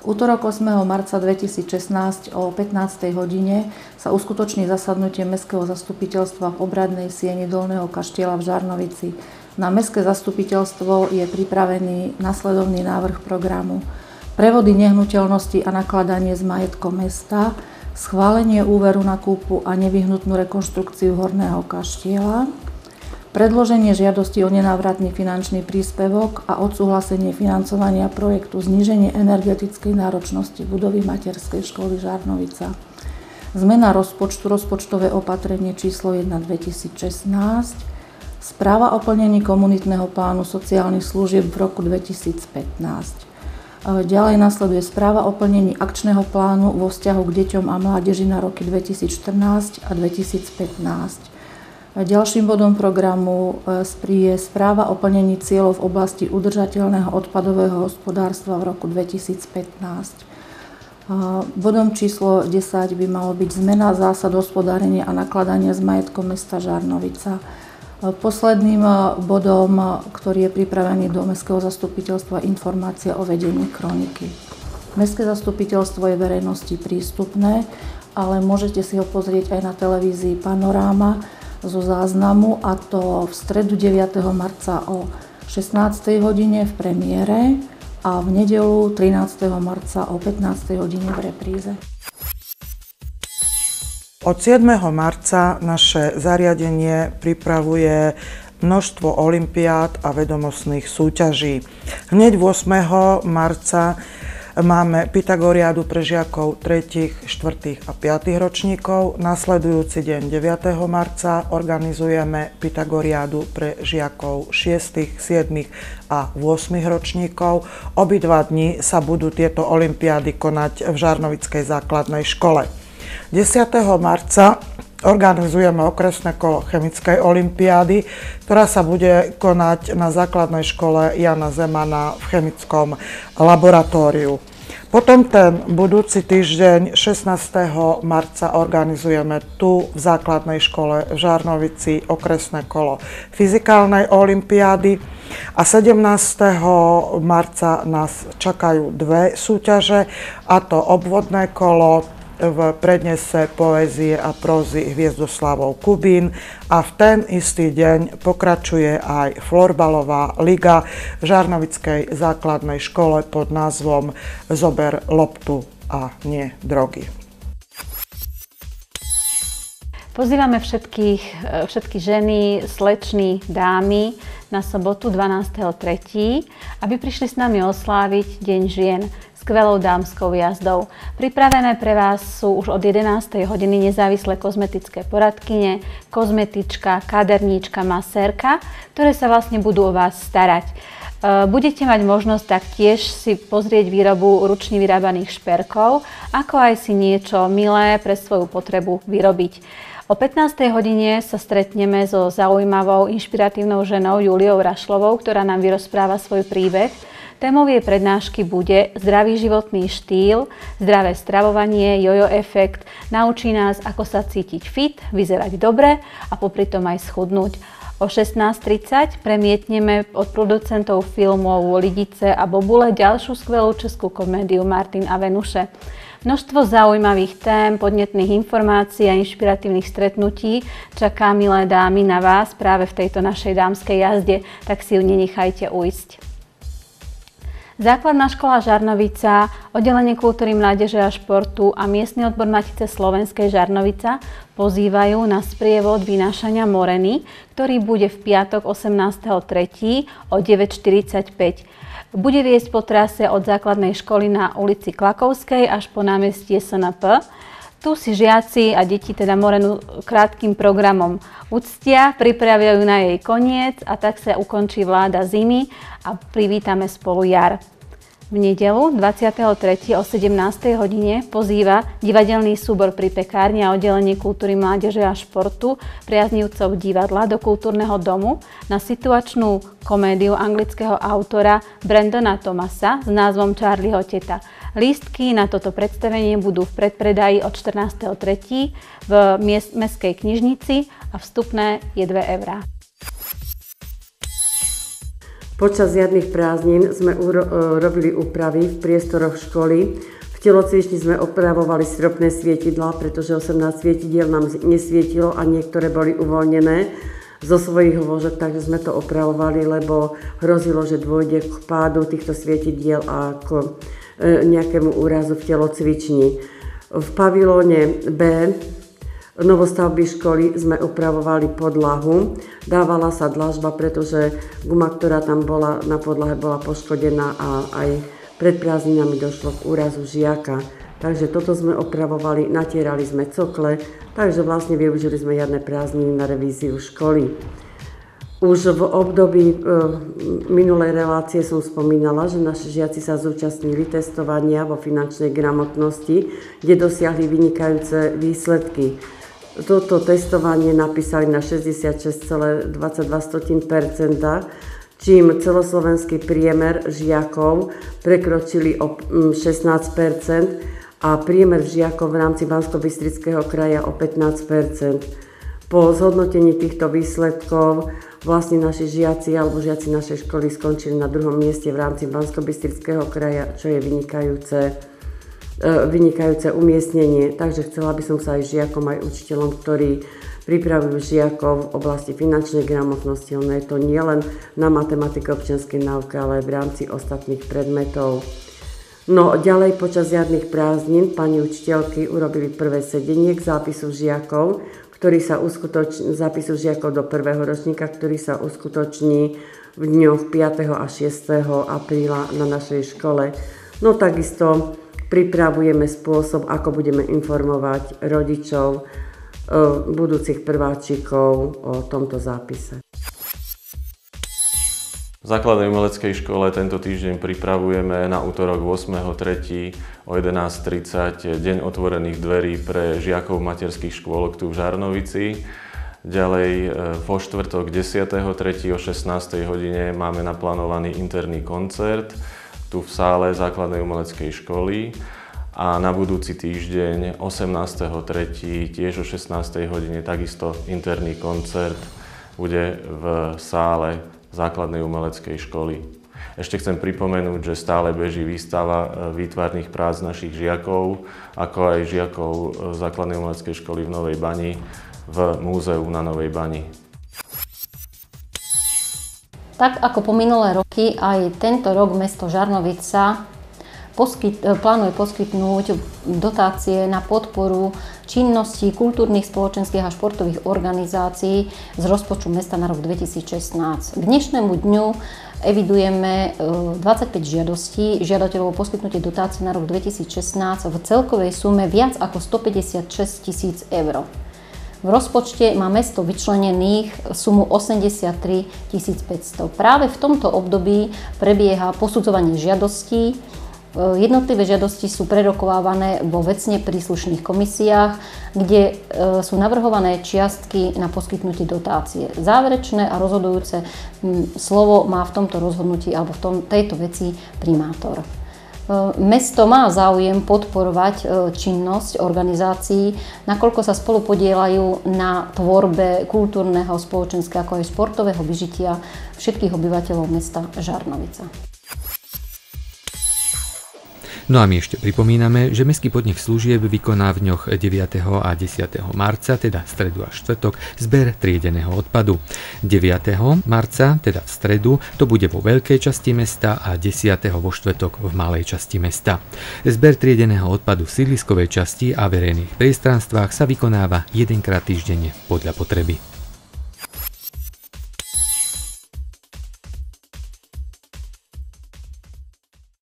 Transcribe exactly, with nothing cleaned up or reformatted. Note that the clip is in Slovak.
V útorok ôsmeho marca dvetisícšestnásť o pätnástej hodine sa uskutoční zasadnutie Mestského zastupiteľstva v obradnej sieni Dolného Kaštieľa v Žarnovici. Na Mestské zastupiteľstvo je pripravený nasledovný návrh programu: prevody nehnuteľnosti a nakladanie s majetkom mesta, schválenie úveru na kúpu a nevyhnutnú rekonštrukciu Horného Kaštieľa, predloženie žiadosti o nenávratný finančný príspevok a odsúhlasenie financovania projektu zníženie energetickej náročnosti budovy materskej školy Žarnovica. Zmena rozpočtu, rozpočtové opatrenie číslo jeden dvetisícšestnásť, správa o plnení komunitného plánu sociálnych služieb v roku dvetisícpätnásť. Ďalej nasleduje správa o plnení akčného plánu vo vzťahu k deťom a mládeži na roky dvetisícštrnásť a dvetisícpätnásť. Ďalším bodom programu je správa o plnení cieľov v oblasti udržateľného odpadového hospodárstva v roku dvetisícpätnásť. Bodom číslo desať by malo byť zmena zásad hospodárenia a nakladania s majetkom mesta Žarnovica. Posledným bodom, ktorý je pripravený do Mestského zastupiteľstva, informácia o vedení kroniky. Mestské zastupiteľstvo je verejnosti prístupné, ale môžete si ho pozrieť aj na televízii Panoráma zo záznamu, a to v stredu deviateho marca o šestnástej hodine v premiére a v nedeľu trinásteho marca o pätnástej hodine v repríze. Od siedmeho marca naše zariadenie pripravuje množstvo olympiád a vedomostných súťaží. Hneď ôsmeho marca máme Pythagoriádu pre žiakov tretích, štvrtých a piatych ročníkov. Nasledujúci deň deviateho marca organizujeme Pythagoriádu pre žiakov šiestych, siedmych a ôsmych ročníkov. Obidva dni sa budú tieto olympiády konať v Žarnovickej základnej škole. desiateho marca organizujeme okresné kolo chemickej olympiády, ktorá sa bude konať na základnej škole Jana Zemana v chemickom laboratóriu. Potom ten budúci týždeň šestnásteho marca organizujeme tu v základnej škole v Žarnovici okresné kolo fyzikálnej olympiády a sedemnásteho marca nás čakajú dve súťaže, a to obvodné kolo v prednese poézie a prózy Hviezdoslavov Kubín, a v ten istý deň pokračuje aj florbalová liga v Žarnovickej základnej škole pod názvom Zober loptu a nie drogy. Pozývame všetkých, všetky ženy, slečny, dámy na sobotu dvanásteho tretieho aby prišli s nami osláviť Deň žien skvelou dámskou jazdou. Pripravené pre vás sú už od jedenástej hodiny nezávislé kozmetické poradkyne, kozmetička, kaderníčka, masérka, ktoré sa vlastne budú o vás starať. Budete mať možnosť taktiež si pozrieť výrobu ručne vyrábaných šperkov, ako aj si niečo milé pre svoju potrebu vyrobiť. O pätnástej hodine sa stretneme so zaujímavou, inšpiratívnou ženou Juliou Rašlovou, ktorá nám vyrozpráva svoj príbeh. Témou jej prednášky bude zdravý životný štýl, zdravé stravovanie, jojo efekt, naučí nás, ako sa cítiť fit, vyzerať dobre a popri tom aj schudnúť. O šestnásť tridsať premietneme od producentov filmov Lidice a Bobule ďalšiu skvelú českú komédiu Martin a Venuše. Množstvo zaujímavých tém, podnetných informácií a inšpiratívnych stretnutí čaká, milé dámy, na vás práve v tejto našej dámskej jazde, tak si ju nenechajte ujsť. Základná škola Žarnovica, oddelenie kultúry, mládeže a športu a miestny odbor Matice slovenskej Žarnovica pozývajú na sprievod vynášania moreny, ktorý bude v piatok osemnásteho tretieho o deväť štyridsaťpäť. Bude viesť po trase od základnej školy na ulici Klakovskej až po námestie es en pé. Tu si žiaci a deti teda morenu krátkym programom uctia, pripravujú na jej koniec a tak sa ukončí vláda zimy a privítame spolu jar. V nedeľu dvadsiateho tretieho o sedemnástej hodine pozýva divadelný súbor Pri pekárni a oddelenie kultúry, mládeže a športu priaznivcov divadla do kultúrneho domu na situačnú komédiu anglického autora Brandona Thomasa s názvom Charlieho teta. Lístky na toto predstavenie budú v predpredaji od štrnásteho tretieho v mestskej knižnici a vstupné je dve eurá. Počas jarných prázdnin sme uro- robili úpravy v priestoroch školy. V telocvični sme opravovali stropné svietidlá, pretože osemnásť svietidiel nám nesvietilo a niektoré boli uvoľnené zo svojich vložok, takže sme to opravovali, lebo hrozilo, že dôjde k pádu týchto svietidiel a k nejakému úrazu v telocvični. V pavilóne B novostavby školy sme upravovali podlahu. Dávala sa dlažba, pretože guma, ktorá tam bola na podlahe, bola poškodená a aj pred prázdninami došlo k úrazu žiaka. Takže toto sme opravovali, natierali sme cokle, takže vlastne využili sme jarné prázdniny na revíziu školy. Už v období e, minulej relácie som spomínala, že naši žiaci sa zúčastnili testovania vo finančnej gramotnosti, kde dosiahli vynikajúce výsledky. Toto testovanie napísali na šesťdesiatšesť celá dvadsaťdva percenta, čím celoslovenský priemer žiakov prekročili o šestnásť percent a priemer žiakov v rámci Banskobystrického kraja o pätnásť percent. Po zhodnotení týchto výsledkov vlastne naši žiaci alebo žiaci našej školy skončili na druhom mieste v rámci Banskobystrického kraja, čo je vynikajúce. vynikajúce umiestnenie, takže chcela by som sa aj žiakom, aj učiteľom, ktorí pripravujú žiakov v oblasti finančnej gramotnosti. Ono je to nielen na matematike, občianskej náuke, ale aj v rámci ostatných predmetov. No ďalej počas jarných prázdnin pani učiteľky urobili prvé sedenie k zápisu žiakov, ktorý sa uskutoční, zápisu žiakov do prvého ročníka, ktorý sa uskutoční v dňoch piateho a šiesteho apríla na našej škole. No takisto pripravujeme spôsob, ako budeme informovať rodičov, budúcich prváčikov o tomto zápise. V základnej umeleckej škole tento týždeň pripravujeme na útorok ôsmeho tretieho o jedenásť tridsať deň otvorených dverí pre žiakov materských škôlok tu v Žarnovici. Ďalej vo štvrtok desiateho tretieho o šestnástej hodine máme naplánovaný interný koncert tu v sále základnej umeleckej školy a na budúci týždeň osemnásteho tretieho tiež o šestnástej hodine takisto interný koncert bude v sále základnej umeleckej školy. Ešte chcem pripomenúť, že stále beží výstava výtvarných prác našich žiakov, ako aj žiakov základnej umeleckej školy v Novej Bani v múzeu na Novej Bani. Tak ako po minulé roky, aj tento rok mesto Žarnovica poskyt, plánuje poskytnúť dotácie na podporu činností kultúrnych, spoločenských a športových organizácií z rozpočtu mesta na rok dvetisícšestnásť. K dnešnému dňu evidujeme dvadsaťpäť žiadostí žiadateľov o poskytnutie dotácie na rok dvetisícšestnásť v celkovej sume viac ako stopäťdesiatšesť tisíc eur. V rozpočte má mesto vyčlenených sumu osemdesiattri tisíc päťsto. Práve v tomto období prebieha posudzovanie žiadostí. Jednotlivé žiadosti sú prerokovávané vo vecne príslušných komisiách, kde sú navrhované čiastky na poskytnutie dotácie. Záverečné a rozhodujúce slovo má v tomto rozhodnutí alebo v tom, tejto veci primátor. Mesto má záujem podporovať činnosť organizácií, nakoľko sa spolu podieľajú na tvorbe kultúrneho, spoločenského ako aj športového vyžitia všetkých obyvateľov mesta Žarnovica. No a my ešte pripomíname, že Mestský podnik služieb vykoná v dňoch deviateho a desiateho marca, teda stredu a štvrtok, zber triedeného odpadu. deviateho marca, teda v stredu, to bude vo veľkej časti mesta a desiateho vo štvrtok v malej časti mesta. Zber triedeného odpadu v sídliskovej časti a verejných priestranstvách sa vykonáva jedenkrát týždenne podľa potreby.